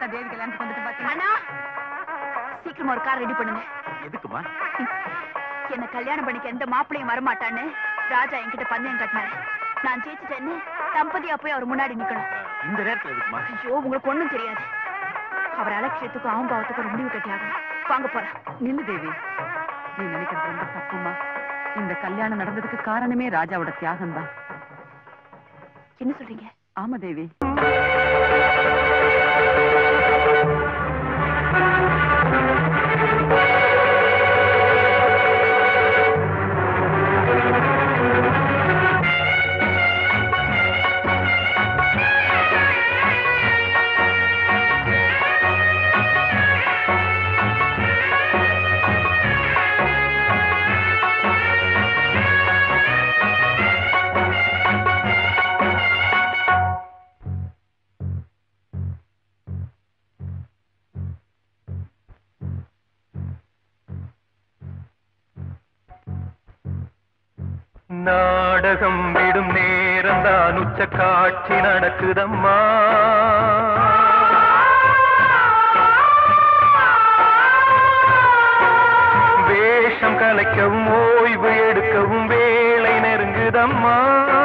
பார்த்தா தேவி கல்யாணத்துக்கு வந்துட்டு பாத்தீங்கன்னா சீக்கிரமா ஒரு கார் ரெடி பண்ணுங்க. எதுக்குமா? என்ன கல்யாணம் பண்ணிக்க எந்த மாப்பிளையும் வரமாட்டான்னு ராஜா என்கிட்ட பந்தயம் கட்டினாரு. நான் ஜெயிச்சுட்டேன்னு தம்பதியா போய் அவர் முன்னாடி நிக்கணும். இந்த நேரத்துல எதுக்குமா? ஐயோ, உங்களுக்கு ஒண்ணும் தெரியாது. அவர் அலட்சியத்துக்கும் அவம்பாவத்துக்கும் ஒரு முடிவு கட்டியாகும். வாங்க போலாம். நில்லு தேவி, நீ நினைக்கிறது ரொம்ப தப்புமா. இந்த கல்யாணம் நடந்ததுக்கு காரணமே ராஜாவோட தியாகம் தான். என்ன சொல்றீங்க? ஆமா தேவி. நாடகம் விடும் நேரம் தான் உச்ச காட்சி நடக்குதம்மா. வேஷம் கலைக்கவும் ஓய்வு எடுக்கவும் வேலை நெருங்குதம்மா.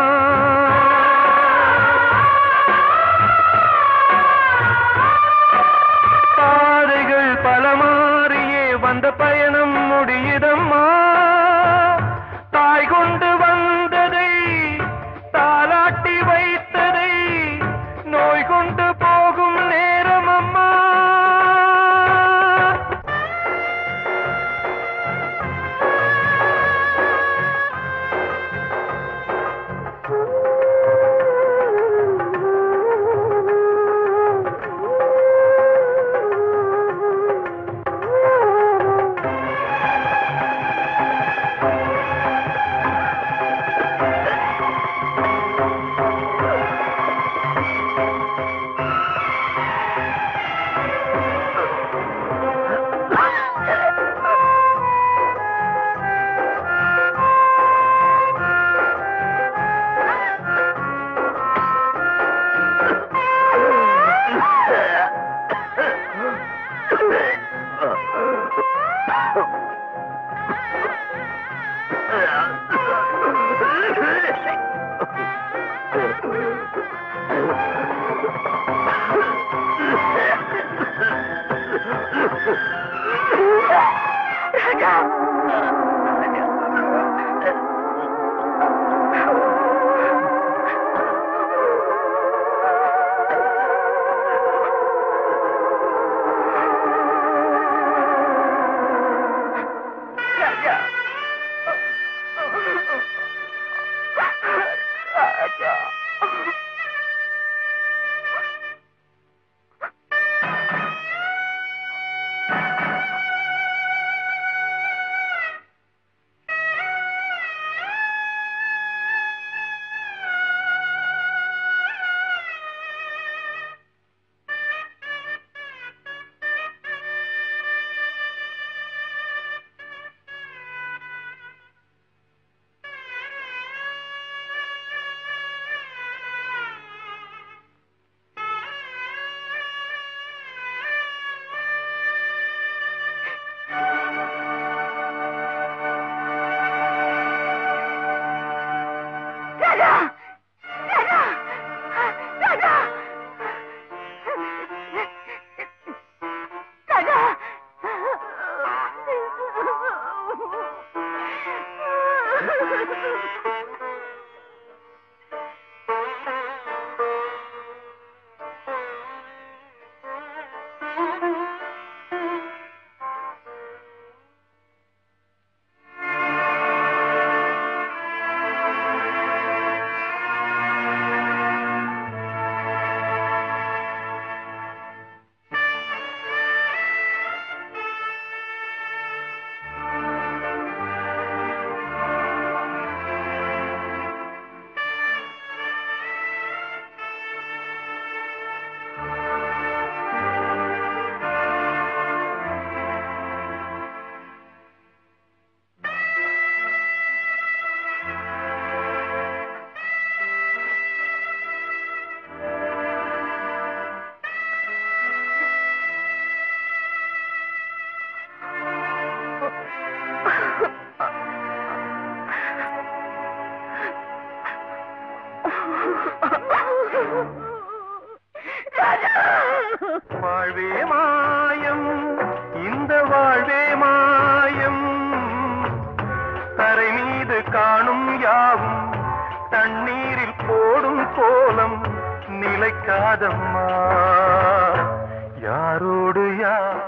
பாதைகள் பல மாறியே வந்த பயணம் முடியுதம்மா. தாய் கொண்டு வந்ததை தாலாட்டி வைத்ததை நோய் கொண்டு போகும் நேரம் அம்மா. வாழ்வே மாயம், இந்த வாழ்வே மாயம், தரை மீது காணும் யாவும் தண்ணீரில் போடும் கோலம் நிலைக்காதம்மா. யாரோடு யார்